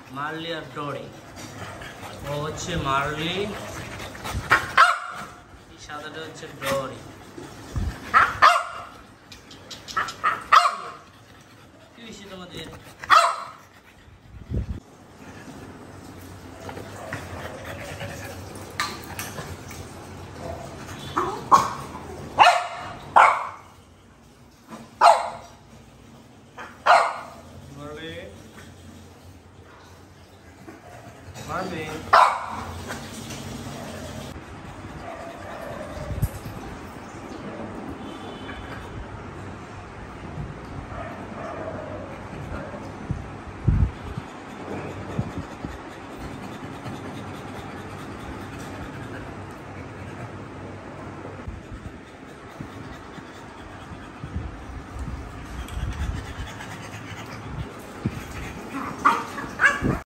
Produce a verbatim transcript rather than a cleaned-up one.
Marley আর ডরি। ও হচ্ছে Marley, এই সাদাটা হচ্ছে ডরি। কি হয়েছে তোমাদের? Marvin.